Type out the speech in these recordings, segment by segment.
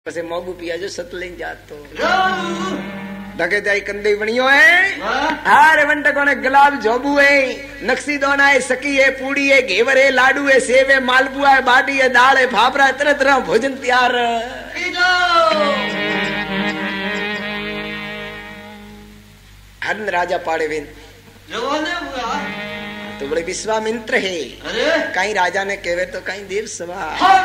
से मोगू पिया जो सत ले जातो धके जाई कंदे बणियो है हारे वंट कोने गुलाब जोबू है नक्सी दोना है सकी है पूड़ी है घेवर है लाडू है सेव है मालपुआ है बाटी है दाल है फाफड़ा तरह तरह भोजन तैयार हरन राजा पाड़े वेन तो बड़े विश्वामित्र है कहीं राजा ने कहवे तो कहीं देव सभा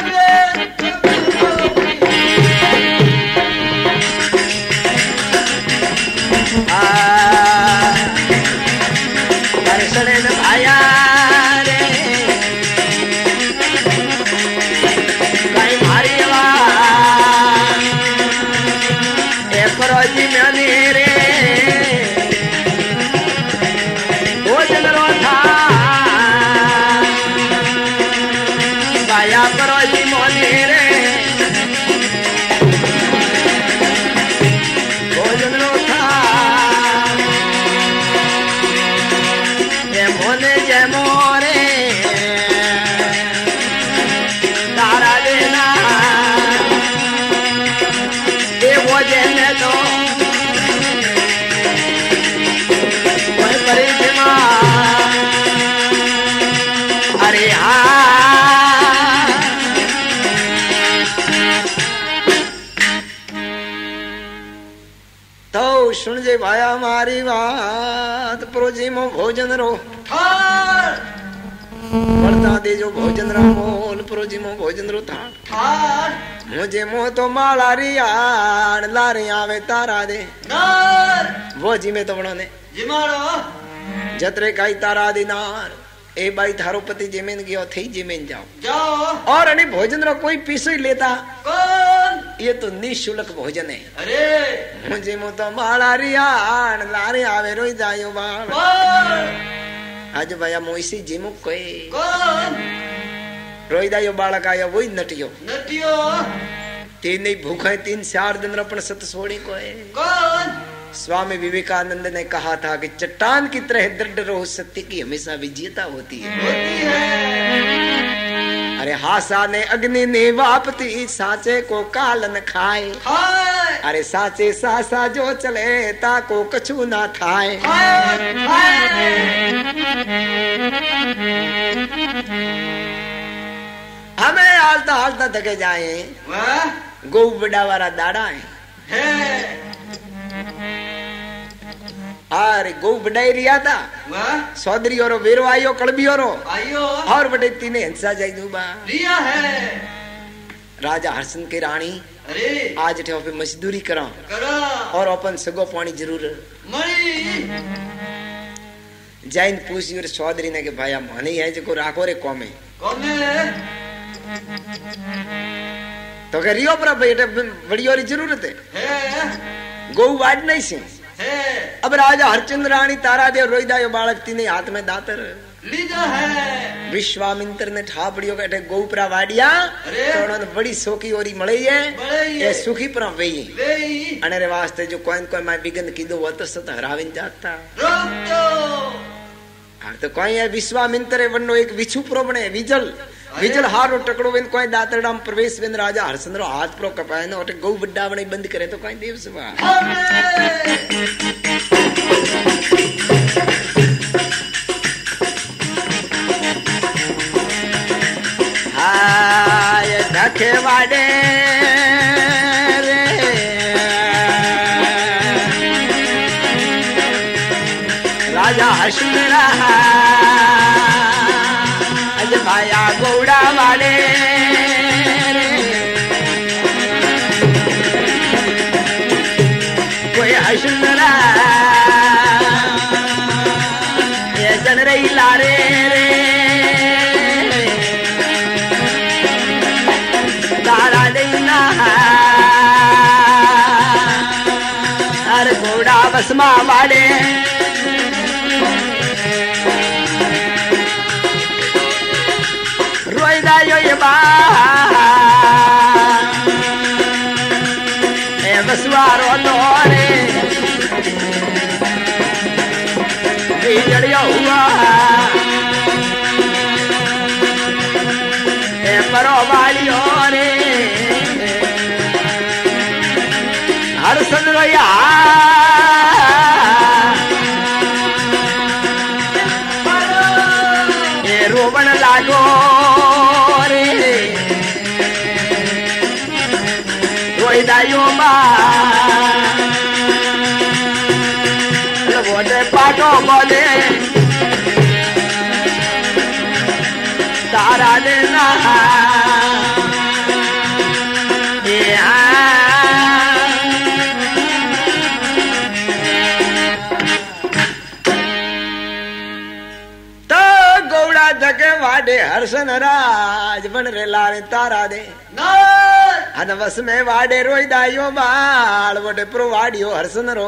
दर्शन भाया रे कहीं मारी परोजी में रे भोजन रो था भाया परोजी मोनी रे भोजन रो था ये मोने जय मोरे तारा देना ये भोजन तो कोई परिचमा अरे हाँ तो सुन जे भाया मारी बात प्रोजी मो भोजन रो बढ़ता दे जो भोजन रा मोल प्रोजी मो भोजन रो था मुझे मो तो माला रियाण लारे आवे तारा दे वो जी में तो बनो ने जतरे काई तारा दिनार ए बाई थारो पति जेमेन गयो थई जेमेन जाओ और अने भोजन रो कोई पीसो ही लेता कौन ये तो निशुल्क भोजन है अरे मुझे मो तो माला रियाण लारे आवे रोई जायो बाण आज भैया मोइसी जिमु कोई कौन रोई जायो बालक आयो वही नटियो तीन नहीं भूखा 3-4 दिन अपन सत सोड़ी कोई कौन स्वामी विवेकानंद ने कहा था कि चट्टान की तरह दृढ़ रहो सत्य की हमेशा विजेता होती है अरे हासा ने अग्नि ने वापती साचे को कालन खाए अरे साचे सासा जो चले ता को कछु ना थाए हमें हालता हालता थके जाए गौ बड़ा वाला दाड़ा है अरे गौ बढ़ाई रिया था सौदरी और वेरो आयो कड़बी और बड़े तीने हिंसा जाई दूबा रिया है राजा हर्षन के रानी अरे आज ठे पे मजदूरी करा और अपन सगो पानी जरूर जैन पूछी और सौदरी ने के भाया माने है जो राखो रे कौमे तो कह रियो पर बेटे बड़ी और जरूरत है गौ वाड नहीं सी अब राजा हरचंद्र रानी तारा देव रोईदायो बालक तीने हाथ में दातर लीजा है विश्वामित्र ने ठापड़ियों के गोपरा वाडिया तो उन्होंने बड़ी सोखी ओरी मड़ी है ये सुखी पर वही अनेरे वास्ते जो कोई मैं बिगन की दो वो तो सत हराविन जाता तो कोई है विश्वामित्र वन्नो एक विछु प्रो बने विजल विजल हारो टकड़ो वेन कोई दातरडाम प्रवेश वेन राजा हरचंद्र हाथ प्रो कपाय ने ओटे गौ बड्डा बने बंद करे तो कोई देव सभा हाय धके वाडे रे राजा हरचंद्र भाया गौड़ा वाले कोई हसुंदरा ये जन रही लारे रे तारा देना अरे गौड़ा बसमा वाले यो ये बा ए बसवारो लोरे जड़िया हुआ ए परो वालियो रे या ये रोवण लागो रे रोईदायो बा बोले पाटो बोले तारा देना वाडे हर्षन राज बन रे लारे तारा दे अनवस में वाडे रोईदायो बाल वोटे प्रो वाडियो हर्षन रो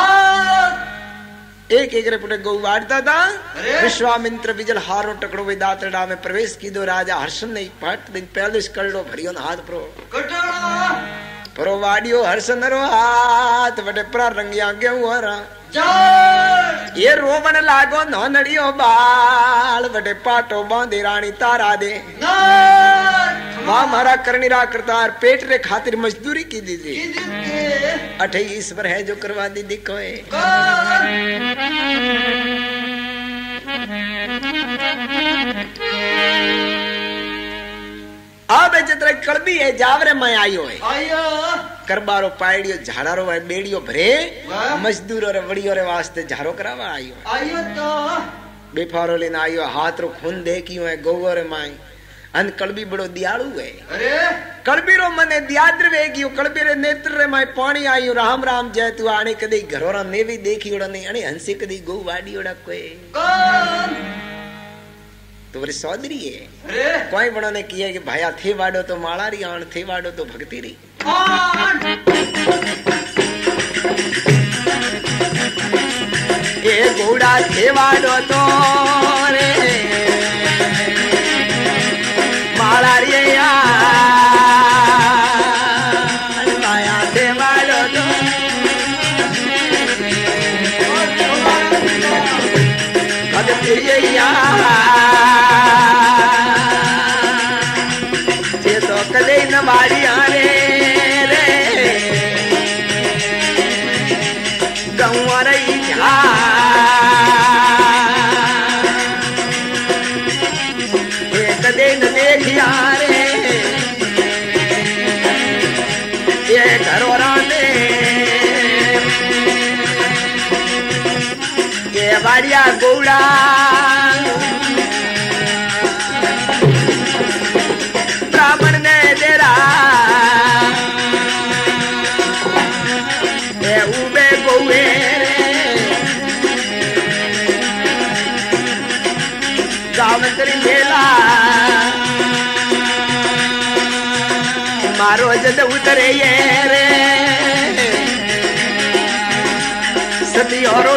एक एक रे पुटे गौ वाड़ता था विश्वामित्र बिजल हारो टकड़ो वे दातड़ा में प्रवेश की दो राजा हर्षन ने पट दिन पहले कलड़ो भरियो न हाथ प्रो वाडियो हर्षन रो हाथ वटे प्रा रंगिया गेहूं हरा ये रोवन लागो नोनड़ियो बाल बटे पाटो बांधे रानी तारा दे मां मारा करनीरा करतार पेट रे खातिर मजदूरी की दीदी अठे ईश्वर है जो करवा दी कोई अब जितने कड़बी है जावरे में आयो है करबारो पायड़ियो झाड़ारो है बेड़ियो भरे मजदूरों रे वड़ियों रे वास्ते झारो करावा आयो तो बेफारो लेना आयो हाथ रो खून देखियो है गोवर माई अन कड़बी बड़ो दियालु है अरे कड़बी रो मने दियाद्र वेगियो कड़बी रे नेत्र रे माई पानी आयो राम राम जय तू आने कदे घरोरा नेवी देखियोड़ा नहीं अने हंसी कदे गो वाडियोड़ा कोई तो वरी सौदरी है कोई बड़ों ने किया कि भाया थे वाडो तो मालारी आन थे वाडो तो भक्ति री ये घोड़ा थे वाडो तो रे मालारी भाया थे वाडो तो भक्ति कदे न मारी आने रे गौआ रही जा ये कदे न देखिया रे ये घरोरा ने ये बाड़िया गौड़ा ब्राह्मण ने तेरा ये उबे गौए गावंतरी मेला मारो जद उतरे ये रे सती और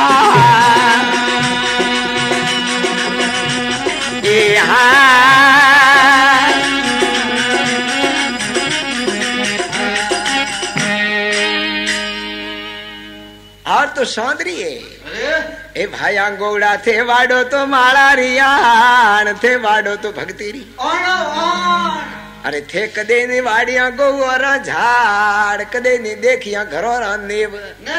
और तो सौंदरी है ए भाया गोड़ा थे वाडो तो माला रियान थे वाडो तो भक्ति री अरे थे कदे ने वाडिया गोरा झाड़ कदे ने देखिया घरोरा नेव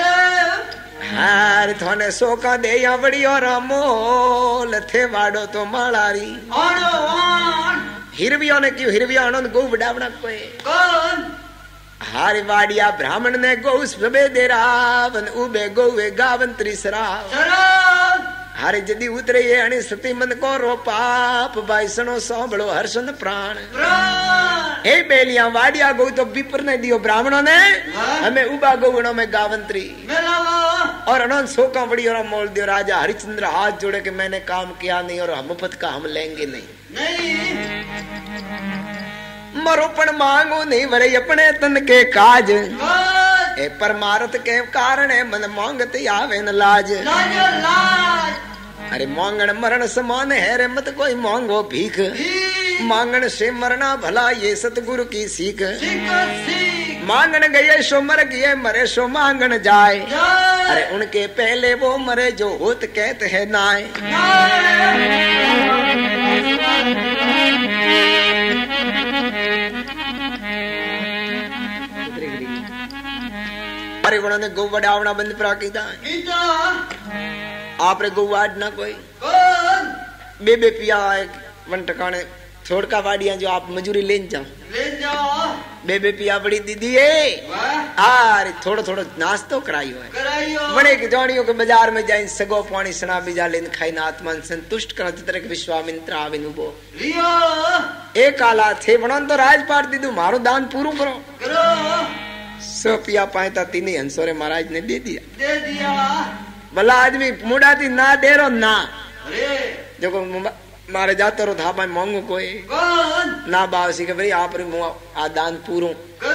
हार थोने सोका दे या बड़ियो रामोल थे वाडो तो मालारी हिरवियों ने क्यों हिरविया आनंद गौ बड़ावना कोई हारी वाडिया ब्राह्मण ने गौ सबे दे रावन उबे गौवे गावन त्रिसराव हारे जदी उतरे ये अणी सती मन को रो पाप बाईसनो सांभळो हर्षन प्राण हे बेलिया वाडिया गौ तो विपर ने दियो ब्राह्मणों ने हमें उबा गौणों में गावंत्री और अनंत सोका बड़ी और मोल दियो राजा हरिश्चंद्र हाथ जोड़े कि मैंने काम किया नहीं और मुफ्त का हम लेंगे नहीं मरोपण मांगो नहीं वरे अपने तन के काज ए परमारथ के कारण मन मांगते आवे न लाज अरे मांगण मरण समान है रे मत कोई मांगो भीख मांगण से मरना भला ये सतगुरु की सीख मांगण गए सो मर गए मरे सो मांगण जाए अरे उनके पहले वो मरे जो होत कहते है नाय अरे उन्होंने गौ बढ़ावना बंद परा कीता आपरे गौ वाड ना कोई बेबे पिया वन टकाने छोड़का वाडिया जो आप मजूरी ले जाओ बेबे पिया बड़ी दीदी है थोड़ो थोड़ो नाश्तो कराइयो है बड़े जानियो के बाजार में जाइन सगो पानी सना बीजा लेन खाई ना आत्मा संतुष्ट कर तरह विश्वामित्र आविन उबो एक आला थे बनन तो राजपाट दीदू मारो दान पूरू करो सो पिया पाए तीन हंसोरे महाराज ने दे दिया भला आदमी मुड़ा थी ना दे रो ना जो मारे जाते रो था भाई मांगो कोई ना बावसी के भाई आप आ दान पूरो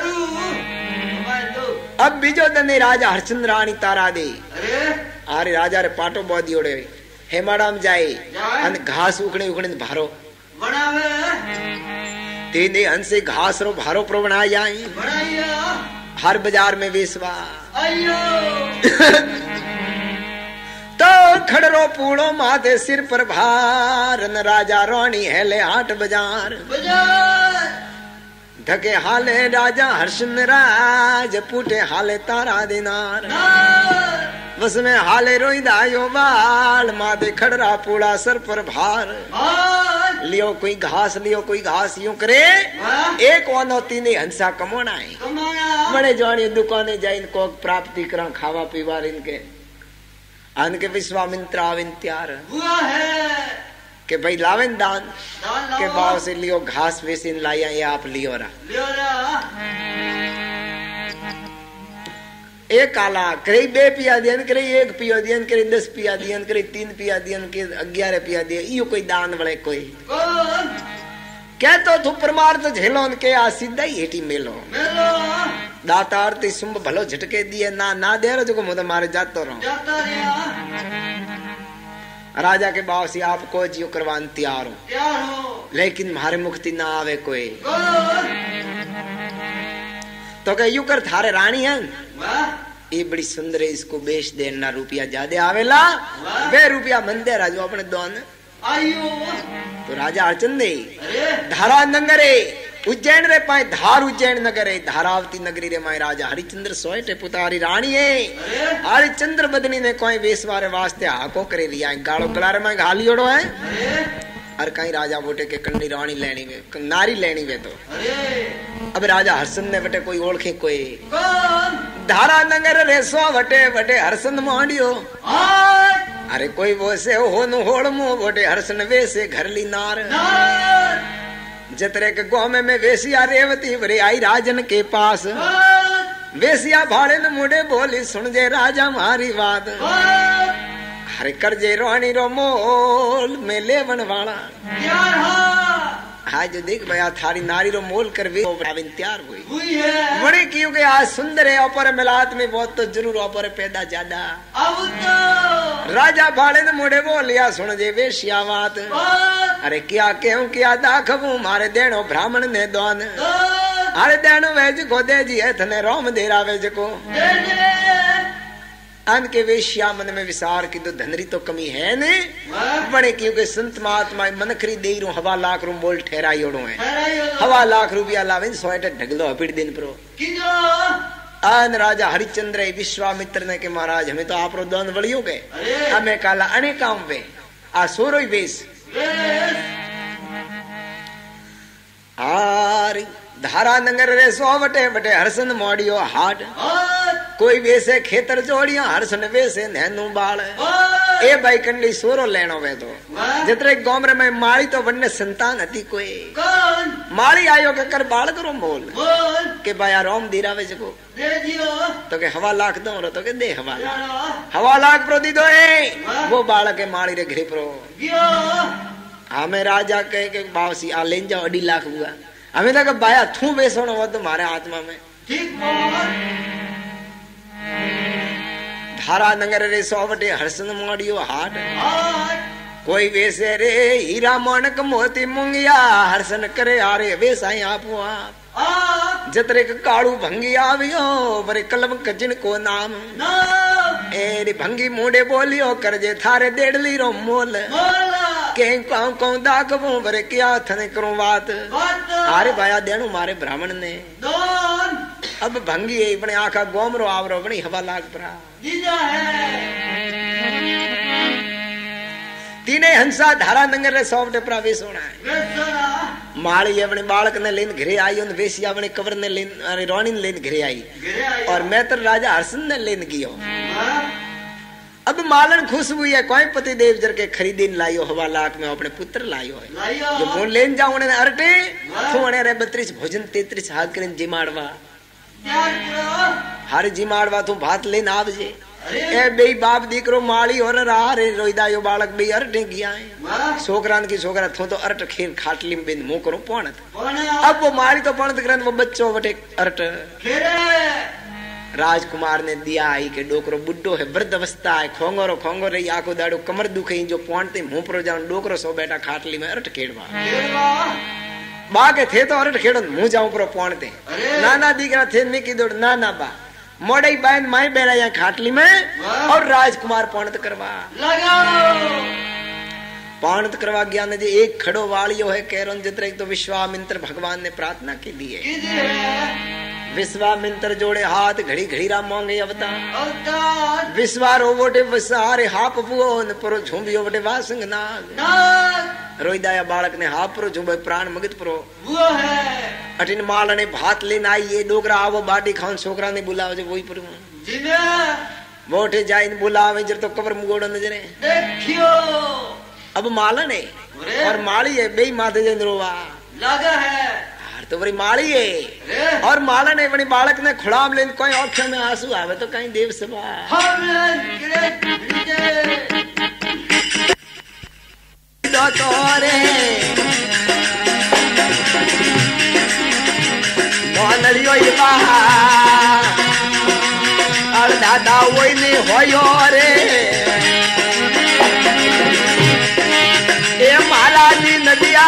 अब बीजो दने राजा हरचंद्र रानी तारा दे अरे राजा रे पाटो बहुत दियोड़े हेमाड़ाम जाए अन घास उखड़े उखड़े भारो तेने हंसे घास रो भारो प्रो बना जाए हर बाजार में बेसवा तो खड़रो पूड़ो माथे सिर पर भार न राजा रानी हेले 8 बाजार धके हाले राजा हर्षन राज पूटे हाले तारा दिनार बस में हाले रोई दायो बाल माथे खड़रा पूड़ा सर पर भार लियो कोई घास यूं करे एक वानो तीन हंसा कमोना है बड़े जानी दुकाने जाइन को प्राप्ति करा खावा पीवा इनके अन के विश्वामित्र आविन त्यार हुआ है के भाई लावेन दान के भाव से लियो घास वेसिन लाया ये आप लियो रहा एक आला करे 2 पिया दियन करे 1 पियो दियन करे 10 पिया दियन करे 3 पिया दियन के 11 पिया दिए यो कोई दान बड़े कोई क्या तो परमार्थ झेलोन के आ सीधा ही हेटी मेलो दाता आरती सुंब भलो झटके दिए ना दे रो जो मुझे मारे जातो रहो राजा के बाव से आपको जियो करवान तैयार हो लेकिन मारे मुक्ति ना आवे कोई तो क्या यू कर थारे रानी है ये बड़ी सुंदर है इसको बेच देना रुपया ज्यादा आवेला वे रुपया मन दे राजू अपने दोन तो राजा अर्चन धारा नगरे उज्जैन रे पाए धार उज्जैन नगरे धारावती नगरी रे माए राजा हरिचंद्र सोएटे पुतारी रानी है हरिचंद्र बदनी ने कोई वेसवारे वास्ते हाको करे लिया गाड़ो गलारे में घाली ओड़ो है और कहीं राजा बोटे के कन्नी रानी लेनी वे नारी लेनी वे तो अब राजा हरसन ने बटे कोई ओळखे कोई धारा नगर रे सो बटे बटे हरसन मांडियो अरे कोई वो से हो न होड़ मो बोटे हरसन वे से घर ली नार जतरे के गांव में वेसिया रेवती बरे आई राजन के पास वेसिया भाड़े न मुड़े बोली सुन जे राजा मारी बात हरे कर जे रानी रो मोल में लेवन वाला हाँ जो देख भैया थारी नारी रो मोल कर वे तैयार हुई बड़े क्यों के आज सुंदर है ऊपर मिलात में बहुत तो जरूर ऊपर पैदा ज्यादा राजा भाड़े ने मुड़े बोलिया सुन जे वेश्या बात अरे क्या क्यों क्या दाखबू मारे देनो ब्राह्मण ने दोन अरे देनो वेज को दे जी है थने रोम देरा वेज को अन के वेश्या मन में विचार की तो धनरी तो कमी है ने बड़े क्योंकि संत महात्मा मन खरी दे रू 1.5 लाख रू बोल ठहराई ओड़ो है 1.5 लाख रुपया लावे सोएट ढगलो अपिड़ दिन प्रो अन राजा हरिचंद्र विश्वामित्र ने के महाराज हमें तो आप रो दोन बलियो के हमें काला अने काम पे आ सोरो ही बेस आर धारा नगर रे सो बटे बटे हरसन मोड़ियो हाट कोई वैसे खेतर जोड़िया हरसन वैसे नैनू बाल ए भाई कंडी सोरो लेनो वे तो जितरे गांव में माली तो वन्ने संतान हती कोई माली आयो के कर बाल करो मोल के भाई रोम दीरावे जको दे दियो तो के 1.5 लाख दो रो तो के दे 1.5 लाख प्रो दी दो वो बाल के माली रे घरे प्रो हमें राजा कहे के बावसी आ ले जाओ 2.5 लाख हुआ हमें तो बाया थू बेसोनो वो तुम्हारे आत्मा में ठीक धारा नगर रे सोवटे हरसन मोड़ियो हाट कोई वैसे रे हीरा मानक मोती मुंगिया हरसन करे आरे वैसा आपो आप जतरे के काड़ू भंगी आवियो बरे कलम कजिन को नाम एरी भंगी मुंडे बोलियो करजे थारे 1.5 लीरो मोल के कौं दाखबू बरे क्या थने करूं बात अरे भाया देनु मारे ब्राह्मण ने अब भंगी है अपने आखा गोमरो आवरो अपनी हवा लाग परा तीने हंसा धारा नंगर रे सौंप टेपरा वे सोना है माली अपने बालक ने लेन घरे आई उन वेसी अपने कवर ने लेन अरे रोनी ने लेन घरे आई और मैत्र राजा हर्षन ने लेन गियो अब मालन खुश हुई है कोई पति देव जर के खरीदीन लायो हवा लाख में अपने पुत्र लायो है जो मोन लेन जाऊं ने अरटे थोने रे 32 भोजन 33 हाग करें जिमाड़वा हर जिमाड़वा तू भात लेन आवजे ए बेई बाप दीकरो माली और रा रे रोईदायो बालक बेई अरटे गया है छोकरान की छोकरा थो तो अरट खीर खाटली में बिंद मुंह करो पौणत अब वो माली तो पौणत करन वो बच्चो वटे अरट राजकुमार ने दिया आई के डोकरो बुड्ढो है वृद्ध अवस्था है खोंगोरो खोंगोरो रही आको दाड़ो कमर दुखे जो पौणते मुंह पर जाऊं डोकरो सो बैठा खाटली में अरट खेड़वा बाके थे तो अरट खेड़ो मुंह जाऊं पर पौणते नाना दीकरा थे में की दौड़ ना बा मोड़ई बहन माई बेरा यहाँ खाटली में और राजकुमार पौणत करवा पौणत करवा गया ने एक खड़ो वालियो है कैरोन जित्र एक तो विश्वामित्र भगवान ने प्रार्थना की दी है विश्वामित्र जोड़े हाथ घड़ी घड़ी राम मांगे अवतार विश्वारो वोटे विसारे हाप पुओ न परो झुंबियो वोटे वासंग नाग रोईदाया बालक ने हाप परो झुंबे प्राण मगत परो वो है अटिन माल ने भात लेन आई ये डोगरा आवो बाटी खान छोकरा ने बुलाओ जे वही परो जिने वोटे जाइन बुलावे जर तो कबर मुगोड़ नजरे देखियो अब माला ने और माली है बेई माथे जे रोवा लगा है तो बड़ी माली है और माला ने अपनी बालक ने खुड़ाम लेन कोई आंखों में आंसू आवे तो कहीं देव सभा तोरे मोहनलियो ये बाहा और दादा वही नहीं होयो रे ये माला दी नदिया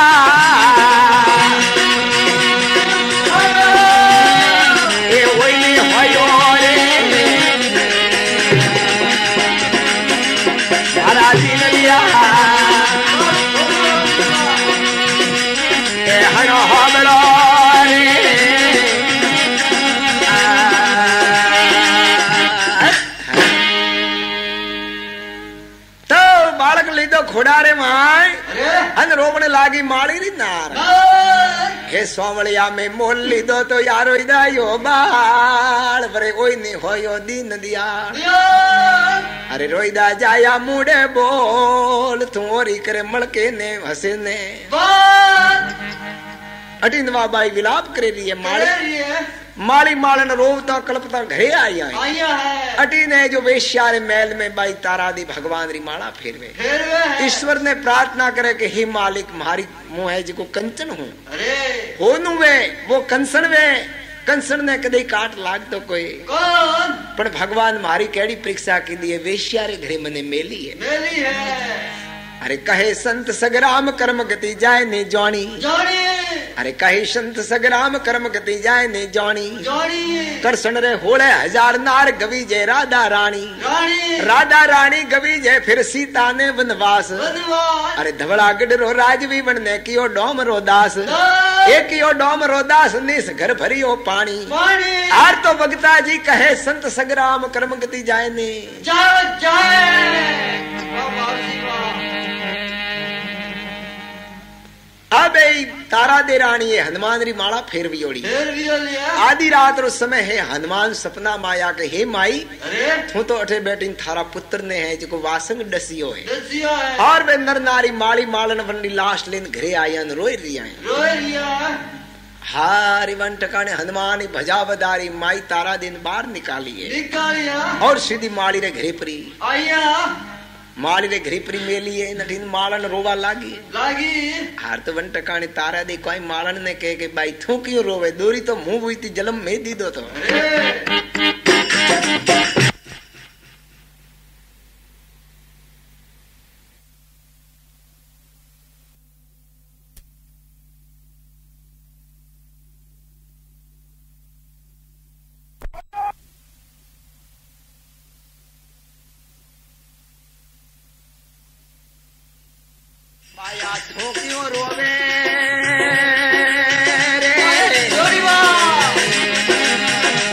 खोड़ारे माय अन रोवण लागी माली री नार हे सोमलिया में मोल ली दो तो यारो इदायो बाल बरे कोई नहीं होयो दीन दिया अरे रोईदा जाया मुड़े बोल तू ओरी करे मलके ने हसे ने अटिंदवा बाई विलाप करे रही है माली मालन रोवता कल्पता घरे आई है अटी ने जो वेश्यारे महल में बाई तारा दी भगवान री माला फेरवे ईश्वर ने प्रार्थना करे कि हे मालिक मारी मुंह है जिको कंचन हूँ होनु वे वो कंसन वे कंसन ने कदे काट लाग तो कोई कौन पर भगवान मारी केड़ी परीक्षा की दिए वेश्यारे घरे मने मेली है अरे कहे संत सगराम कर्म गति जाए ने जानी अरे कहे संत सगराम कर्म गति जाए ने जानी करसन रे होले हजार नार गवी जय राधा रानी गवी जय फिर सीता ने वनवास अरे धवला गडरो राजवी बनने कियो डोम रोदास एक यो डोम रोदास निस घर भरियो पानी आर तो भगता जी कहे संत सगराम कर्म गति जाए ने अब तारा दे रानी है हनुमान री माला फेर वियोड़ी आधी रात रो समय है हनुमान सपना माया के हे माई तू तो अठे बैठी थारा पुत्र ने है जो वासंग डसियो है और वे नर नारी माली मालन वंडी लाश लेन घरे आया रोई रिया हारी वन टकाने हनुमान भजा बदारी माई तारा दिन बाहर निकाली है और सीधी माली रे घरे परी माली रे घरी परी मेली है नठीन मालन रोवा लागी हार तो वन टकाने तारा दे कोई मालन ने कहे कि भाई थू क्यों रोवे दूरी तो मुंह हुई थी जलम में दी दो तो क्यों रोवे रे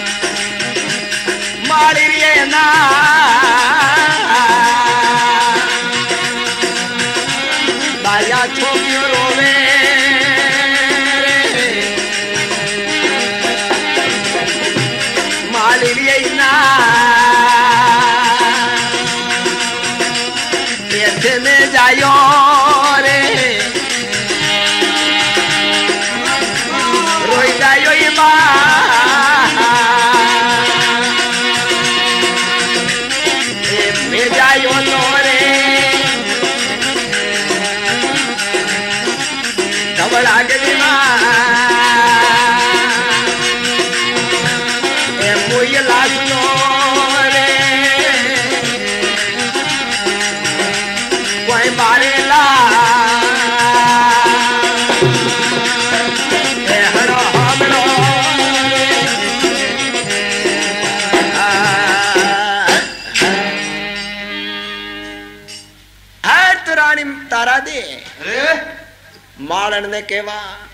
मालन ने केवा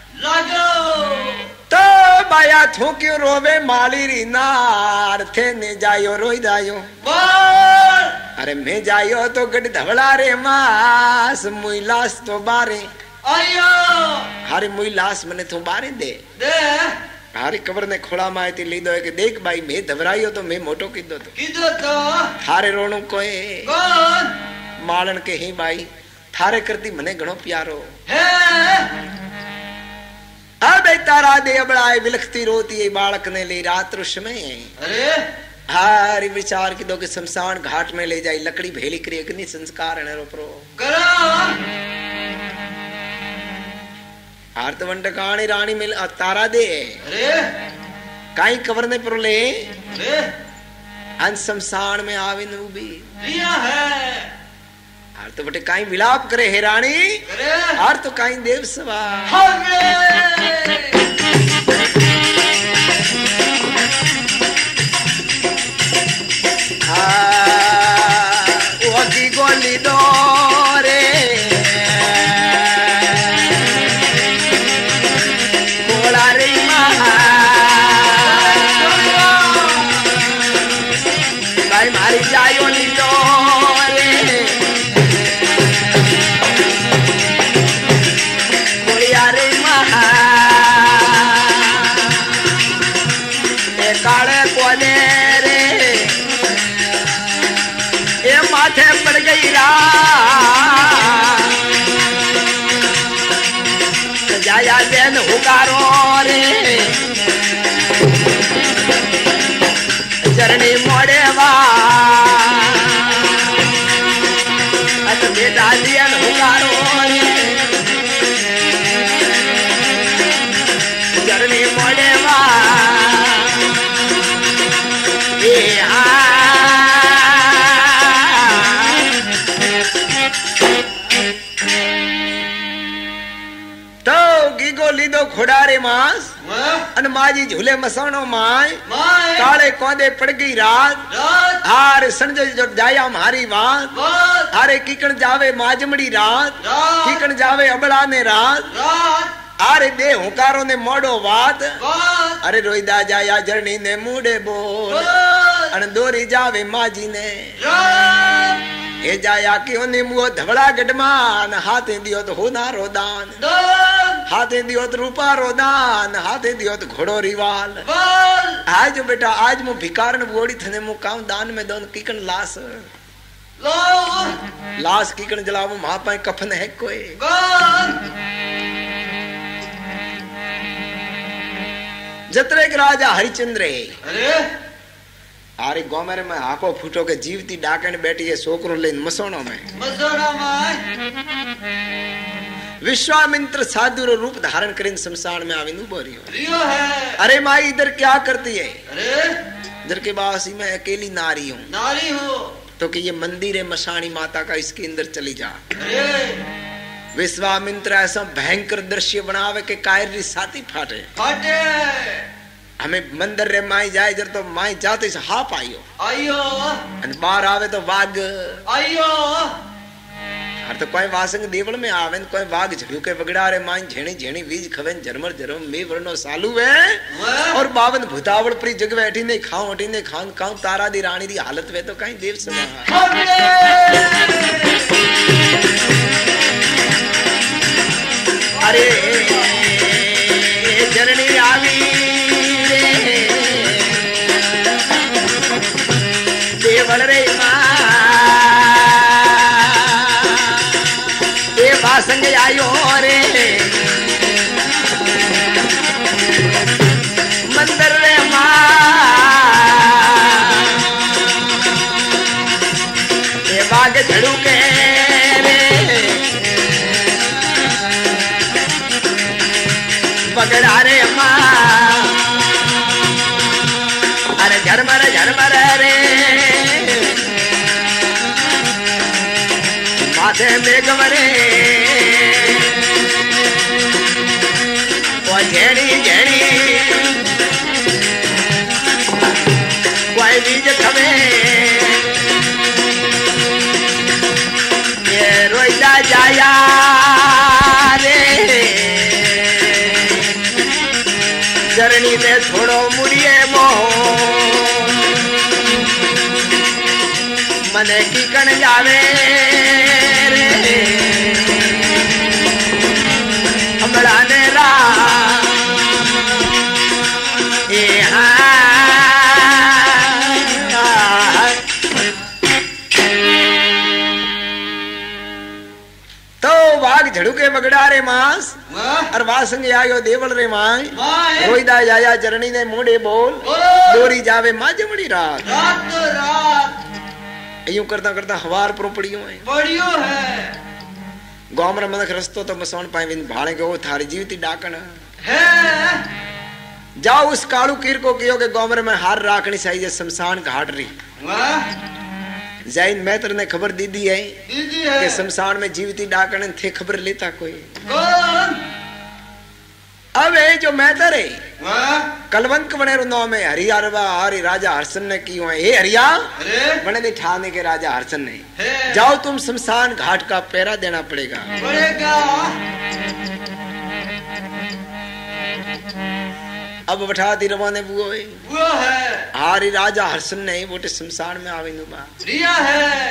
तो बाया थू क्यों रोवे माली री नार थे ने जायो रोई दायो अरे मैं जायो तो गड धवला रे मास मुई लाश तो बारे हारे मुई लाश मने तो बारे दे हारी कबर ने खोड़ा माए थी लीधो है कि देख भाई मैं धवरायो तो मैं मोटो कीधो तो थारे रोणो कोई मालन के ही भाई थारे करती मने घणो प्यारो अब तारा दे अबड़ाए विलखती रोती है बालक ने ली रात रुष में हारी विचार की दो के शमशान घाट में ले जाई लकड़ी भेली करी अग्नि संस्कार ने रोपरो आर्तवंड काणी रानी मिल तारा दे काई कवर ने परले अन शमशान में आवे नूबी आर तो बटे काई विलाप करे हे रानी आर तो काई देव सवा ओकी गोली दो रे गोला रे भाई मारी जायो नी दो रे गोलिया रे काले कोने माथे पड़ गई जाया देन हुकारो रे चरणी मोड़े बेटा देन हुकारो रे चरणी मोड़े लीधो खुडारे मास अन माजी झूले मसाणो माय काले कोंदे पड़ गई रात हार संजय जो जाया मारी बात हारे किकण जावे माजमड़ी रात किकण जावे अबड़ा ने रात अरे दे हुकारो ने मोड़ो बात अरे रोईदा जाया जरनी ने मुड़े बोल अन दोरी जावे माजी ने ए जाया कि ओने मुओ धवड़ा गडमान हाथे दियो तो होना रोदान हाथे दियो तो रूपा रोदान हाथे दियो तो घोड़ो रिवाल आज बेटा आज मु भिकारन बोड़ी थने मु काम दान में दोन किकन लाश लाश किकन जलावो मा पाए कफन है कोई जतरे के राजा हरिचंद्र आरे गांव में हाको फूटो के जीवती डाकण बैठी है सोकरो लेन मसोणो में विश्वामित्र साधु रो रूप धारण करीन शमशान में आविन उबो रियो है अरे माई इधर क्या करती है इधर के बासी में अकेली नारी हूँ तो कि ये मंदिर है मशानी माता का इसके अंदर चली जा विश्वामित्र ऐसा भयंकर दृश्य बनावे के कायर साथी फाटे हमें मंदिर रे माई जाए जर तो माई जाते से हाप आयो बाहर आवे तो वाग आयो हर तो कोई वासंग देवल में आवे कोई वाग झड़ू के बगड़ा रे माई झेणी झेणी बीज खवेन जरमर जरम में वर्णो सालू है और 52 भूतावड़ परी जग बैठी ने खाऊं हटी ने खाऊं खाऊं तारा दी रानी दी हालत वे तो कहीं देव सभा अरे जननी आवी देवल रे ये वासंग आयो रे मंदिर रे ये बाग झड़ू के रे पगड़ा रे अरे झरमर झरमर रे माथे में गमरे वो झेड़ी झेड़ी कोई बीज खबे ये रोईदा जाया रे जरनी में थोड़ो मुड़िए मोह मने की कण जावे रे हमला ने रा झड़ू के बगड़ारे मांस और वासंग आयो देवल रे माय रोईदा जाया जरनी ने मुंडे बोल दोरी जावे मां जमड़ी रात यूं करता करता हवार पर पड़ियो है गांव में मनख रस्तो तो मसौन पाए विन भाड़े के वो थारी जीवती डाकण है जाओ उस कालू कीर को कियो के गांव में हार राखनी चाहिए शमशान घाट रही जैन मैत्र ने खबर दी दी है कि शमशान में जीवती डाकण थे खबर लेता कोई अब ये जो मैत्र है कलवंक बने नाम में हरिया हरि राजा हर्षन ने की हुआ ये हरिया बने दे ठाने के राजा हर्षन ने जाओ तुम शमशान घाट का पहरा देना पड़ेगा अब बैठा दी रवाने वो है हारी राजा हर्षन ने बोटे शमशान में आवे रिया है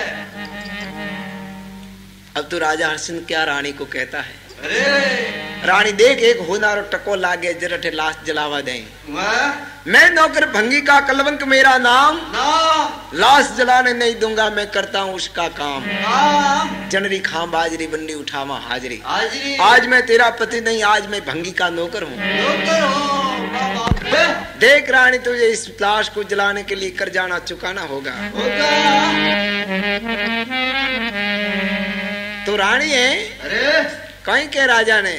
अब तो राजा हर्षन क्या रानी को कहता है अरे रानी देख एक होनारो टको लागे जरठे लाश जलावा दे मैं नौकर भंगी का कलवंक मेरा नाम लाश जलाने नहीं दूंगा मैं करता हूँ उसका काम जनरी खां बाजरी बंडी उठावा हाजरी आज मैं तेरा पति नहीं आज मैं भंगी का नौकर हूँ देख रानी तुझे इस लाश को जलाने के लिए कर जाना चुकाना होगा तो रानी है अरे कहीं के राजा ने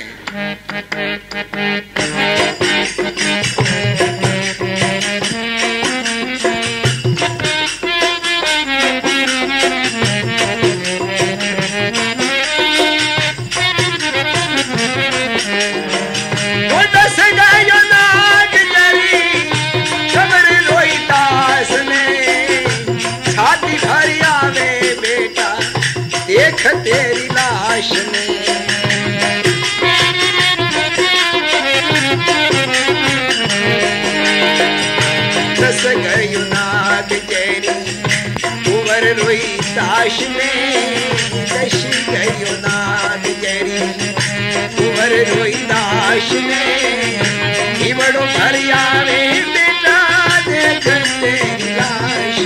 तेरी लाश ने दस गयो नाग तेरी कुंवर रोई ताश में दस गयो नाग तेरी कुंवर रोई ताश में इवड़ो भरिया में बेटा देख तेरी लाश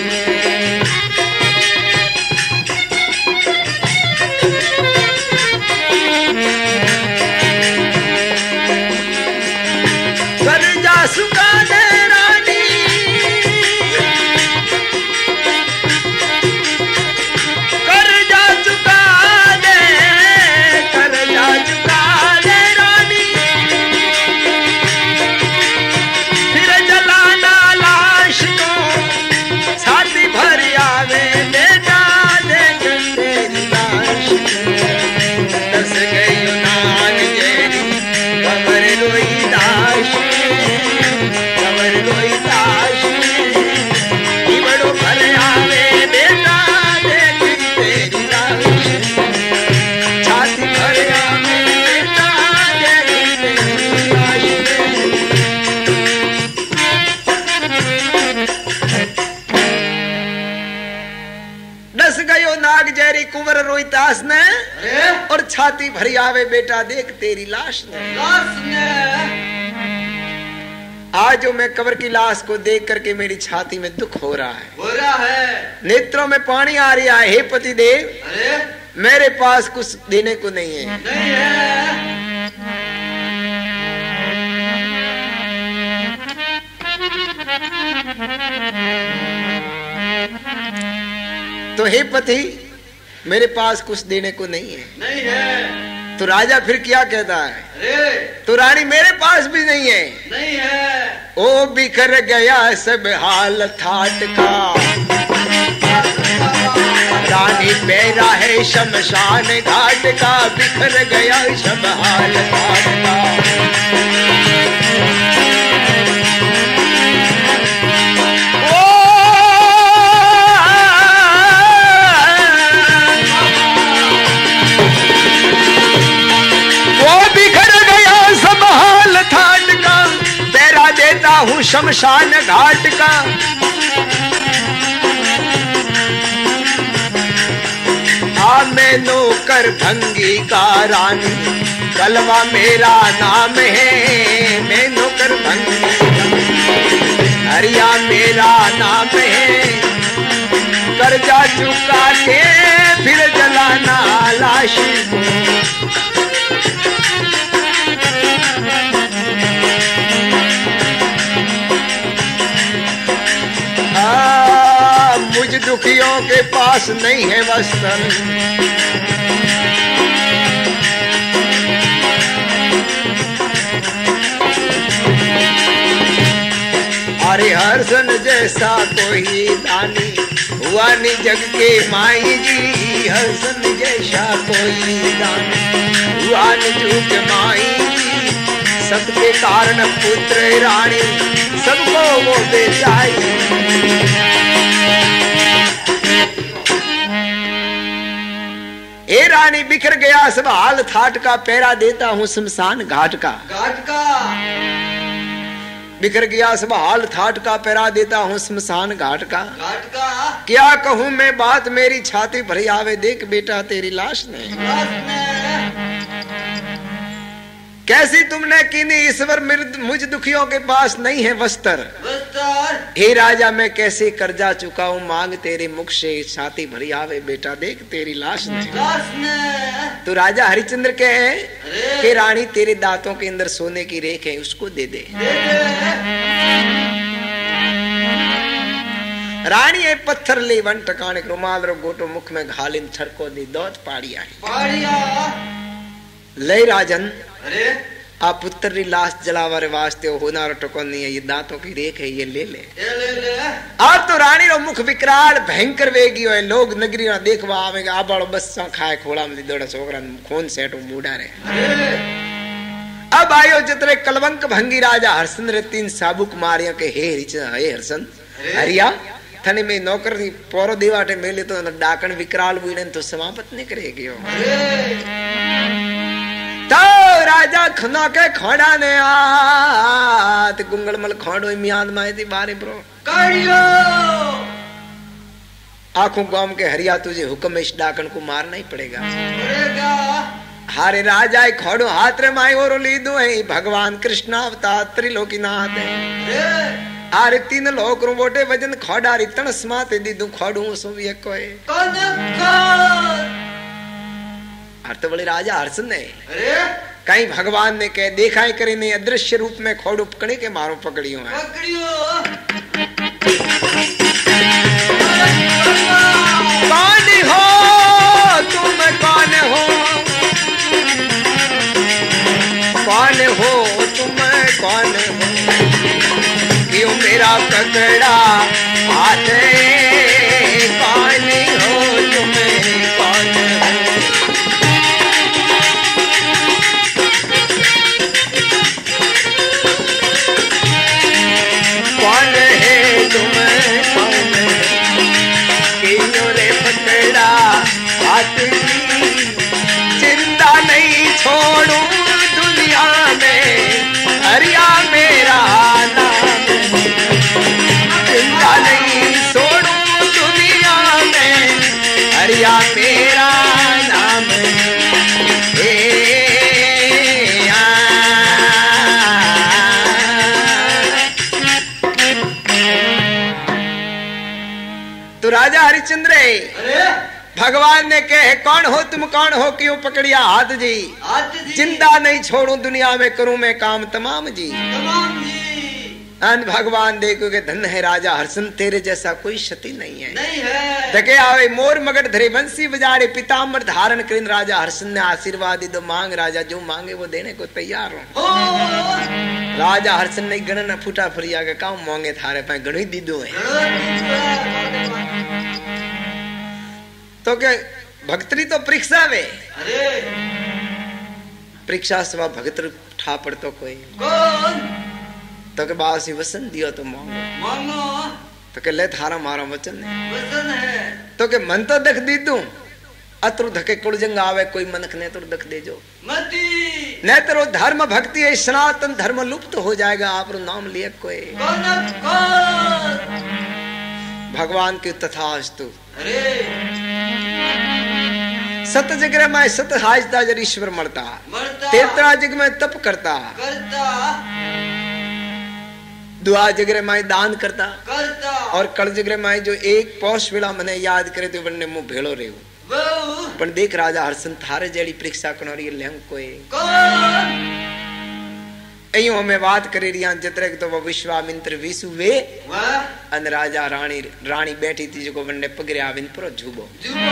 ने और छाती भरी आवे बेटा देख तेरी लाश ने आज जो मैं कब्र की लाश को देख करके मेरी छाती में दुख हो रहा है नेत्रों में पानी आ रहा है हे पति देव मेरे पास कुछ देने को नहीं है तो हे पति मेरे पास कुछ देने को नहीं है तो राजा फिर क्या कहता है तो रानी मेरे पास भी नहीं है ओ बिखर गया सब हाल ठाट का रानी पैरा है शमशान घाट का बिखर गया सब हाल ठाट का हूँ शमशान घाट का, मैं नौकर भंगी का रानी, कलवा मेरा नाम है, मैं नौकर भंगी का, हरिया मेरा नाम है, कर्जा चुका के फिर जलाना लाश को। मुझ दुखियों के पास नहीं है वस्त्र, अरे हर्षन जैसा कोई दानी हुआ नहीं जग के माई जी, हर्षन जैसा कोई दानी हुआ नहीं जग के माई जी, सबके कारण पुत्र रानी सबको वो बेचाई। ए रानी बिखर गया सब हाल थाट का, पैरा देता हूँ शमशान घाट का, बिखर गया सब हाल थाट का, पैरा देता हूँ शमशान घाट का। क्या कहूँ मैं बात मेरी छाती भरी आवे, देख बेटा तेरी लाश ने कैसी तुमने कीनी ईश्वर, मुझ दुखियों के पास नहीं है वस्त्र। हे राजा मैं कैसे कर्जा चुकाऊं, मांग तेरे मुख से छाती भरी आवे, बेटा देख तेरी लाश ने। तो राजा हरिश्चंद्र कहे कि रानी तेरे दांतों के अंदर सोने की रेख है, उसको दे दे। रानी है पत्थर ले वन टकाने रुमाल रो गोटो मुख में घालिन छरको दी दौत पाड़िया ले राजन, आप पुत्र री लाश जलावारे वास्ते होना टको नहीं है, ये दांतों की रेख है, ये ले ले। अब तो रानी रो मुख विकराल भयंकर वेगी है, लोग नगरी ना देखवा आवेगा, आबाड़ो बस खाए खोला में दौड़ा छोकरा खून सेटो बूढ़ा रहे। अब आयो जितने कलवंक भंगी राजा हर्षचंद्र 3 साबुक मारिया के हे हर्षन हरिया थने में नौकर पोरो देवाटे मेले तो डाकण विकराल बुईने तो समाप्त नहीं करेगी। तो राजा खना के खोड़ा ने आत गुंगलमल खोड़ो मियाद मायती बारे ब्रो काढ़ियो आंखों गांव के हरिया तुझे हुक्म इस डाकन को मारना ही पड़ेगा। हारे राजा खोड़ो हाथ रे माई और ली दो है भगवान कृष्ण अवतार त्रिलोकीनाथ है। आरे 3 लोक रू बोटे वजन खोड़ा रितन स्माते दी दू खोड़ू सो भी एक कोई अर्थ बड़े राजा हर्षन ने कहीं भगवान ने कह देखा ही करे नहीं अदृश्य रूप में खोड़ उपकड़े के मारो पकड़ियो है। कौन हो तुम कौन हो, कौन हो तुम कौन हो, क्यों मेरा पकड़ा हाथ, कौन हो तुम कौन हो, कौन है तुम कौन है, क्यों रे पकड़ा हाथ, जिंदा नहीं छोड़ू दुनिया में, हरिया मेरा नाम, जिंदा नहीं छोड़ू दुनिया में, हरिया मेरा नाम। तो राजा हरिश्चंद्र भगवान ने कहे कौन हो तुम कौन हो, क्यों पकड़िया हाथ जी, जिंदा नहीं छोड़ू दुनिया में करूं मैं काम तमाम जी। अन भगवान देखो के धन है राजा हर्षन, तेरे जैसा कोई क्षति नहीं है। धके आवे मोर मगट धरे बंसी बजारे, पिताम्बर धारण करिन राजा हर्षन ने आशीर्वाद दो, मांग राजा जो मांगे वो देने को तैयार हो। राजा हर्षन ने गणना फूटा फरिया के काम मांगे थारे पे गणी दीदो है। तो के भक्तरी तो परीक्षा वे, परीक्षा सवा भगत ठा पड़तो कोई तो के बासी वचन दियो तो मांगो, तो के ले थारा मारा वचन है, तो के मन तो देख दी तू अतरु धके कुलजंग आवे कोई मनक ने तो दख दे जो न तेरो धर्म भक्ति है सनातन धर्म लुप्त हो जाएगा। आप नाम लिए कोई भगवान की तथास्तु। सत जगह में सत हाजता जर ईश्वर मरता तेतरा जग में तप करता दुआ जगह में दान करता और कल जगह में जो एक पौष वेला मने याद करे तो बनने मुंह भेड़ो रेव पण देख राजा हरसन थारे जेड़ी परीक्षा कनोरी लेंग कोई अयो हमें बात करे रिया जतरे तो वो विश्वामित्र विसु वे अन राजा रानी बैठी थी जो बनने पगरिया विन पर झूबो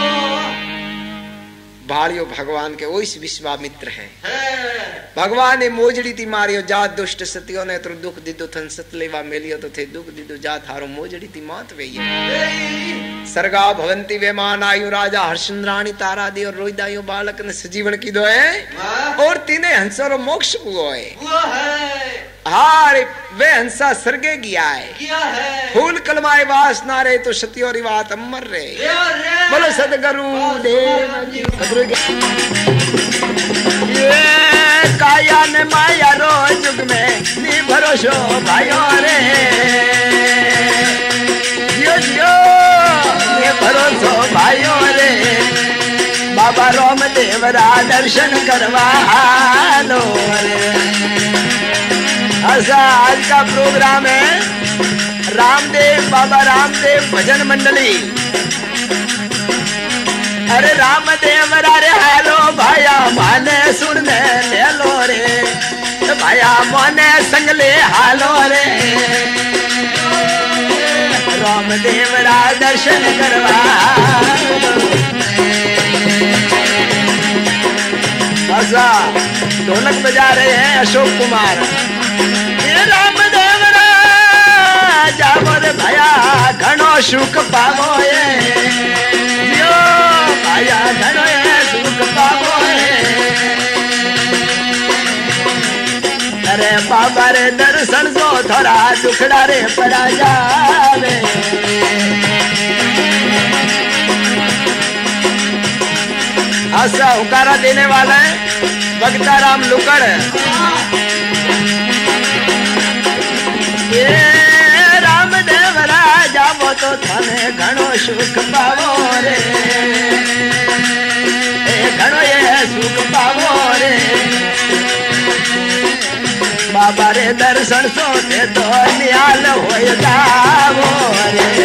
भाड़ियो भगवान के ओइस विश्वामित्र है भगवान ने मोजड़ी थी मारियो जात दुष्ट सतियो ने तो दुख दिदो थन सतलेवा मेलियो तो थे दुख दिदो जात हारो मोजड़ी थी मात वे सरगा भवंती वेमान आयु राजा हर्षराणी तारा दी और रोईदायो बालक ने सजीवन की दो है और तीने हंसरो मोक्ष हुआ है हारे वे हंसा सरगे गया है फूल कलमाए वास ना रे तो सतियो रिवात अमर रे बोलो सदगुरु देव ये काया ने माया रो जुग में नी भरोसो भाइयों रे जियो जियो नी भरोसो भाइयों रे बाबा राम देवरा दर्शन करवा लो रे। ऐसा आज का प्रोग्राम है रामदेव बाबा रामदेव भजन मंडली। अरे रामदेव रे हालो भाया माने सुनने ले लो रे भाया मोने संगले हालो रे रामदेव रा दर्शन करवा ऐसा ढोलक बजा रहे हैं अशोक कुमार। रामदेव जावो रे भया घणो सुख पावो यो भया घणो सुख पावो अरे बाबा रे दर्शन जो थोड़ा दुखड़ा रे पड़ा जावे ऐसा हुकारा देने वाला है भगता राम लुकड़। ये रामदेव राजा वो तो थाने घणो सुख पावो रे घणो ये सुख पावो रे बाबा रे दर्शन सोते तो निहाल हो जावो रे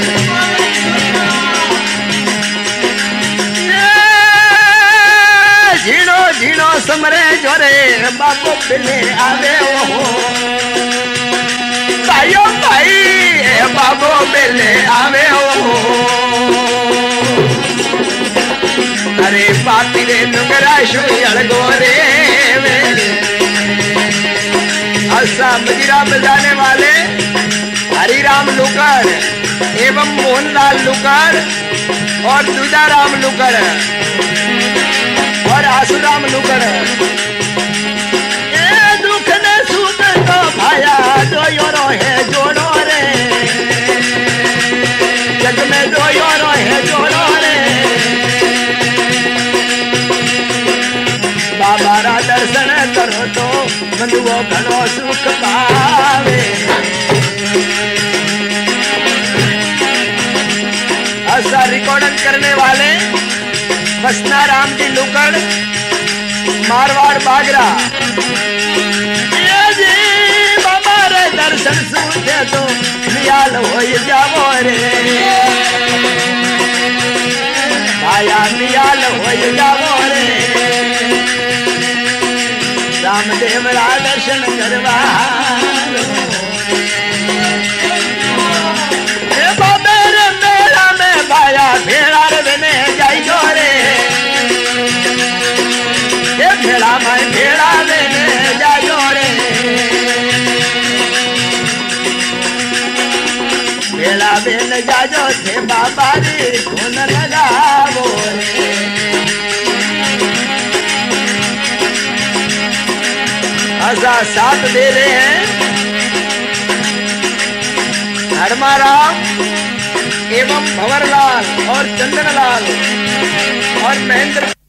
झीणो झीणो समरे जोरे बाबू पिले आवे हो भाइयों भाई बाबो बेले आवे हो अरे पापी रे नुंगरा शुयल गोरे ऐसा मजीरा बजाने वाले हरिराम लुकड़ एवं मोहनलाल लुकड़ और दूजा राम लुकड़ और आसुराम लुकड़ दुख ने सुख तो भाया दो योरो है जोड़ो रे जग में दो योरो है जोड़ो रे बाबा रा दर्शन करो तो बंधुओं घणो सुख पावे ऐसा रिकॉर्डिंग करने वाले बसना राम जी लुकड़ मारवाड़ बागरा दर्शन सुनते तो नियाल हो जावो रे भाया नियाल हो जावो रे रामदेव रा दर्शन करवा बाबे रे मेला में भाया भेड़ा रे में जाई जो रे भेड़ा में भेड़ा में जाई जो रे भेड़ा बेन जाजो थे बाबा रे धुन लगावो रे ऐसा साथ दे रहे हैं हरमाराम एवं भंवरलाल और चंदनलाल और महेंद्र